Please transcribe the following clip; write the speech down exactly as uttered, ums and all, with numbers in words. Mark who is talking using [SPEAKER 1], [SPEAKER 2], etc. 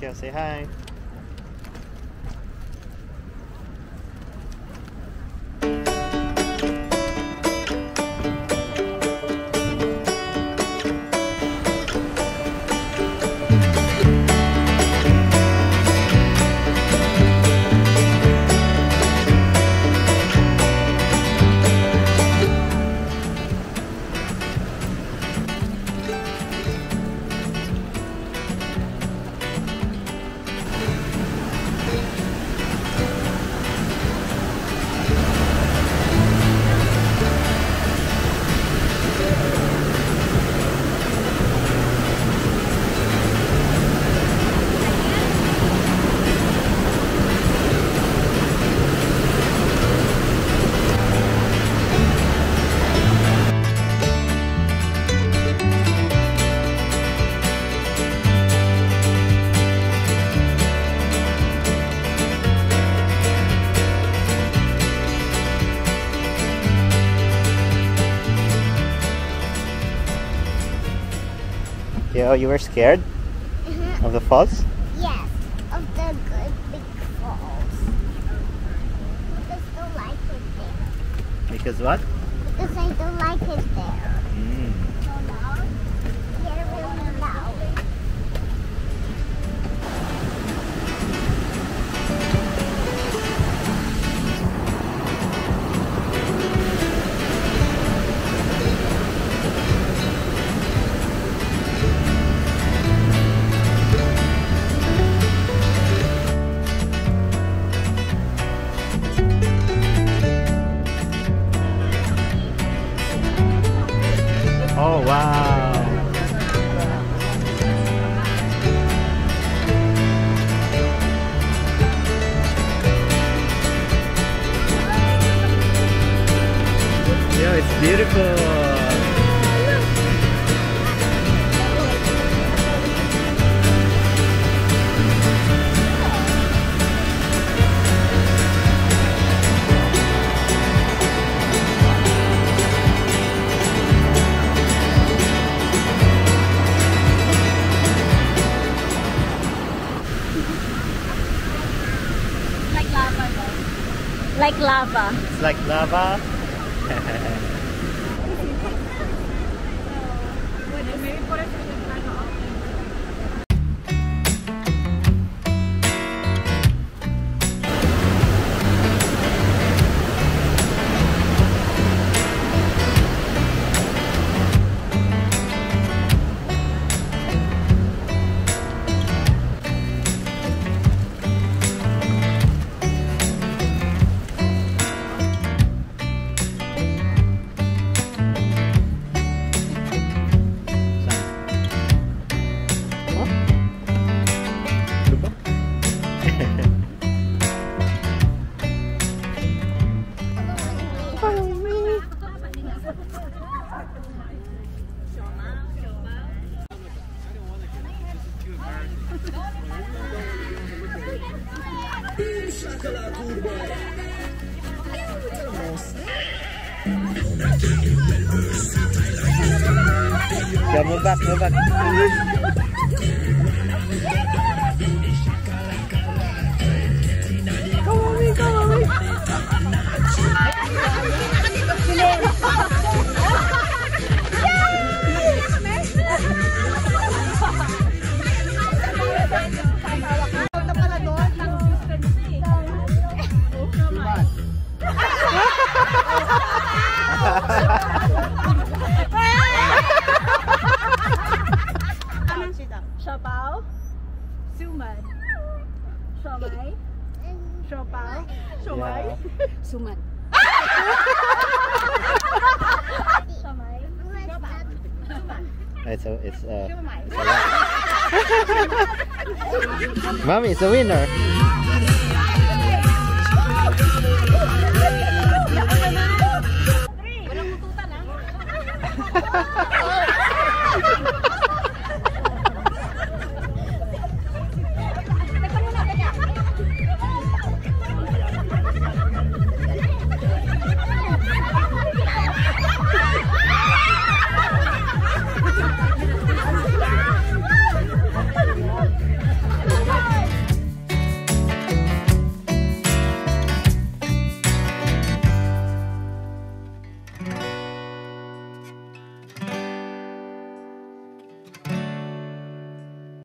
[SPEAKER 1] you. Say hi. Yeah, oh, you were scared
[SPEAKER 2] Mm-hmm.
[SPEAKER 1] of the falls?
[SPEAKER 2] Yes, of the good big falls. Because I don't like it there.
[SPEAKER 1] Because what?
[SPEAKER 2] Because I don't like it there.
[SPEAKER 1] Mm.
[SPEAKER 2] So loud? Yeah, really loud.
[SPEAKER 1] Oh wow! Yeah, it's beautiful.
[SPEAKER 3] Like lava.
[SPEAKER 1] It's like lava. Yeah, move back, move back. Go away, go away.
[SPEAKER 3] Siopaw, suman, siomay, siopaw, siomay, suman. Siomay,
[SPEAKER 1] It's a, it's a, it's a lot. Mommy, it's a winner.
[SPEAKER 3] Walang mututan, ah.